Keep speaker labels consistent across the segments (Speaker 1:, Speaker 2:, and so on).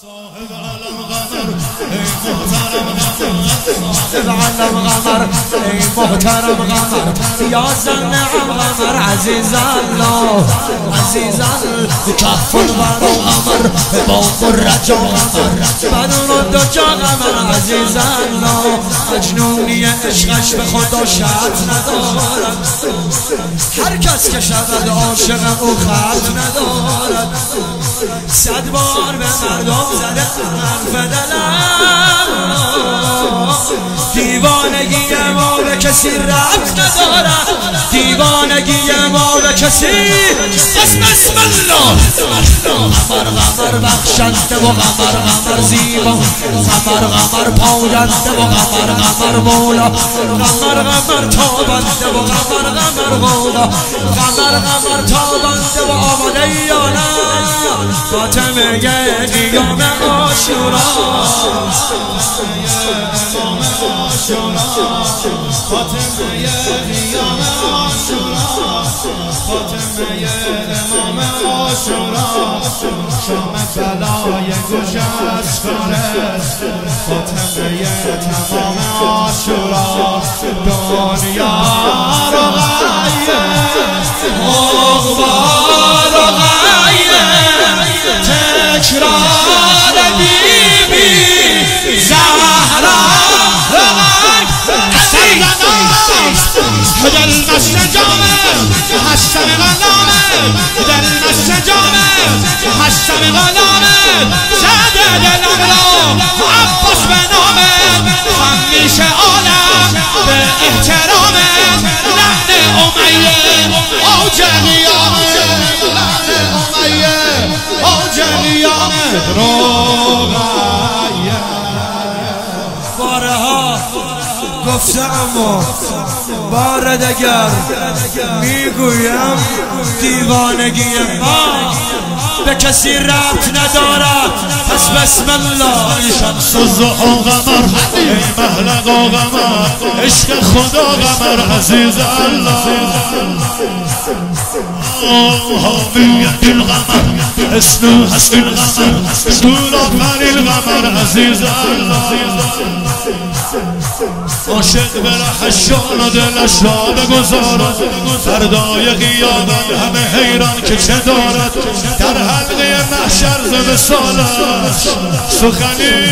Speaker 1: صاحب علم غمر ای محترم غمر یا زن غمر عزیز الله عزیز الله کف الورد غمر با قرج غمر بدون دو جا غمر عزیز الله مجنونی عشقش به خدا شرط ندارد هر کس که شود عاشق او خط ندارد صد بار به مردم زده حرف دلم دیوانگی ما به کسی ربط ندارد دیوانگی ما به کسی بسم الله غمر غمر بخشنده و غمر غمر زیبا غمر غمر پاینده و غمر غمر مولا غمر غمر تابنده و غمر غمر غوغا غمر غمر تابنده و آماده یانم فاطمه قیام عاشورا فاطمه قیام عاشورا فاطمه امام عاشورا شام بلای گوش اشکاره فاطمه تمام عاشورا دنیا رو غیه اغبار و غیه تکرار بیبی زهرا دل نشت جامه هشتم غلامه دل نشت جامه هشتم غلامه زده دلم را عباس به نامه همیشه عالم به احترامه لحن امیه اوج قیامه لحن امیه اوج قیامه روغایه بارها گفتم بار دگر میگویم دیوانگی ما به کسی ربط ندارد پس بسم الله
Speaker 2: شمس و ضحی قمر ای محلق و قمر عشق خدا قمر عزیز الله حامی القمر اسم هست القمر طول آفر القمر عزیز الله عاشق به رهشان و دلش را بگذارد فردای قیامت همه حیران که چه دارد در حلقه محشر ز وصالش سخنی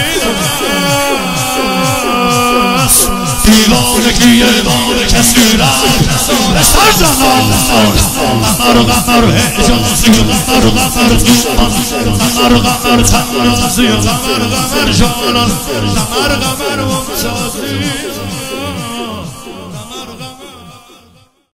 Speaker 2: است دیوانگی ما به کسی ربط به سر غمر غمر حجازی غمر غمر غمر غمر تمازی غمر غمر جانان غمر غمر ممتازی